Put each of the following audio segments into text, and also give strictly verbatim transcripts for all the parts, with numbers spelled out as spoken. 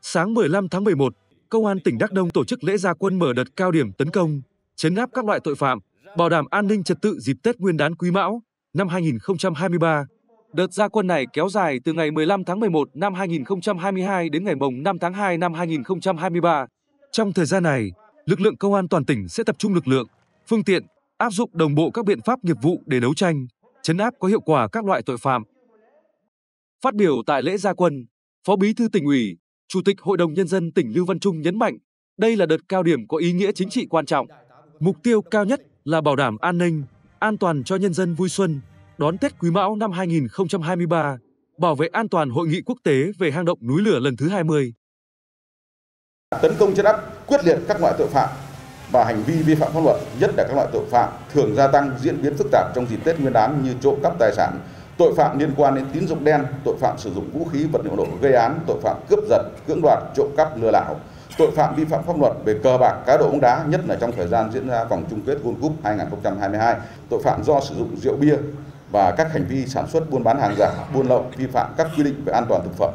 Sáng mười lăm tháng mười một, Công an tỉnh Đắk Nông tổ chức lễ ra quân mở đợt cao điểm tấn công, trấn áp các loại tội phạm, bảo đảm an ninh trật tự dịp Tết Nguyên đán Quý Mão năm hai nghìn không trăm hai mươi ba. Đợt ra quân này kéo dài từ ngày mười lăm tháng mười một năm hai nghìn không trăm hai mươi hai đến ngày mồng năm tháng hai năm hai nghìn không trăm hai mươi ba. Trong thời gian này, lực lượng công an toàn tỉnh sẽ tập trung lực lượng, phương tiện, áp dụng đồng bộ các biện pháp nghiệp vụ để đấu tranh, trấn áp có hiệu quả các loại tội phạm. Phát biểu tại lễ ra quân, Phó Bí thư Tỉnh ủy, Chủ tịch Hội đồng Nhân dân tỉnh Lưu Văn Trung nhấn mạnh, đây là đợt cao điểm có ý nghĩa chính trị quan trọng. Mục tiêu cao nhất là bảo đảm an ninh, an toàn cho nhân dân vui xuân, đón Tết Quý Mão năm hai nghìn không trăm hai mươi ba, bảo vệ an toàn Hội nghị quốc tế về hang động núi lửa lần thứ hai mươi. Tấn công trấn áp quyết liệt các loại tội phạm và hành vi vi phạm pháp luật, nhất là các loại tội phạm thường gia tăng, diễn biến phức tạp trong dịp Tết Nguyên đán như trộm cắp tài sản, tội phạm liên quan đến tín dụng đen, tội phạm sử dụng vũ khí vật liệu nổ gây án, tội phạm cướp giật, cưỡng đoạt, trộm cắp, lừa đảo, tội phạm vi phạm pháp luật về cờ bạc, cá độ bóng đá, nhất là trong thời gian diễn ra vòng chung kết World Cup hai nghìn không trăm hai mươi hai, tội phạm do sử dụng rượu bia và các hành vi sản xuất buôn bán hàng giả, buôn lậu, vi phạm các quy định về an toàn thực phẩm.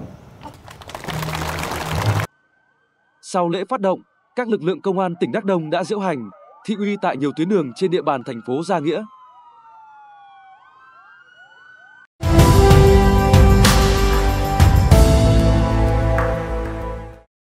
Sau lễ phát động, các lực lượng công an tỉnh Đắk Nông đã diễu hành, thị uy tại nhiều tuyến đường trên địa bàn thành phố Gia Nghĩa.